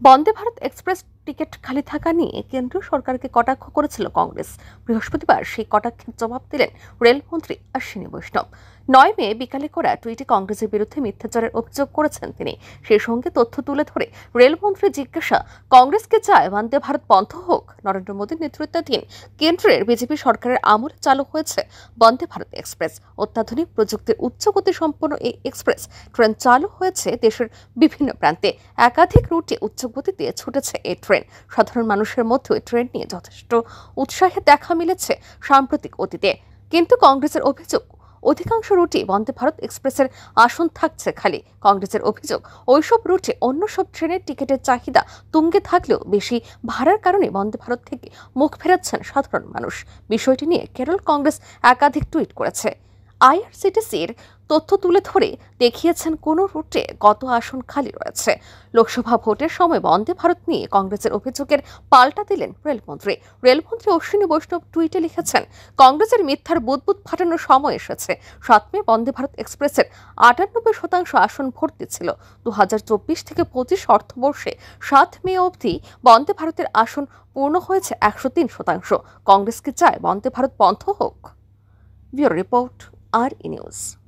Vande Bharat express ticket খালি থাকা নিয়ে কেন্দ্রীয় সরকারকে কটাক্ষ করেছিল কংগ্রেস। বৃহস্পতিবার সেই কটাক্ষের জবাব দিলেন রেলমন্ত্রী অশ্বিনী বৈষ্ণব। 9 মে বিকালে করা টুইটে কংগ্রেসের বিরুদ্ধে মিথ্যাচারের অভিযোগ করেছেন তিনি। সেই সঙ্গে তথ্য তুলে ধরে রেলমন্ত্রী জিজ্ঞাসা, কংগ্রেসকে চায় বন্দে ভারত বন্ধ হোক? নরেন্দ্র মোদীর নেতৃত্বাধীন কেন্দ্রের বিজেপি সরকারের আমলে চালু হয়েছে বন্দে ভারত এক্সপ্রেস। অত্যাধুনিক প্রযুক্তির উচ্চগতি সম্পন্ন এই এক্সপ্রেস ট্রেন চালু হয়েছে দেশের বিভিন্ন প্রান্তে। একাধিক রুটে উচ্চগতিতে ছুটেছে এই ট্রেন। সাধারণ মানুষের মধ্যে ট্রেন নিয়ে যথেষ্ট উৎসাহের দেখা মিলেছে সাম্প্রতিক অতীতে। কিন্তু কংগ্রেসের অভিযোগ, অধিকাংশ রুটে বন্দে ভারত এক্সপ্রেসের আসন থাকছে খালি। কংগ্রেসের অভিযোগ, ওইসব রুটে অন্য সব ট্রেনের টিকিটের চাহিদা তুঙ্গে থাকলেও বেশি ভাড়ার কারণে বন্দে ভারত থেকে মুখ ফেরাচ্ছেন সাধারণ মানুষ। বিষয়টি নিয়ে কেরল কংগ্রেস একাধিক টুইট করেছে। আইআরসিটিসির তথ্য তুলে ধরে দেখিয়েছেন কোন রুটে কত আসন খালি রয়েছে। লোকসভা ভোটের সময় বন্দে ভারত নিয়ে কংগ্রেসের অভিযোগের পাল্টা দিলেন রেলমন্ত্রী অশ্বিনী বৈষ্ণব টুইটে লিখেছেন, কংগ্রেসের মিথ্যার বুদবুদ ফাটানোর সময় এসেছে। 7 মে বন্দে ভারত এক্সপ্রেসের 98% আসন ভর্তি ছিল। 2024 থেকে 25 অর্থবর্ষে 7 মে অবধি বন্দে ভারতের আসন পূর্ণ হয়েছে 103%। কংগ্রেস কি চায় বন্দে ভারত বন্ধ হোক? ব্যুরো রিপোর্ট, আর ই নিউজ।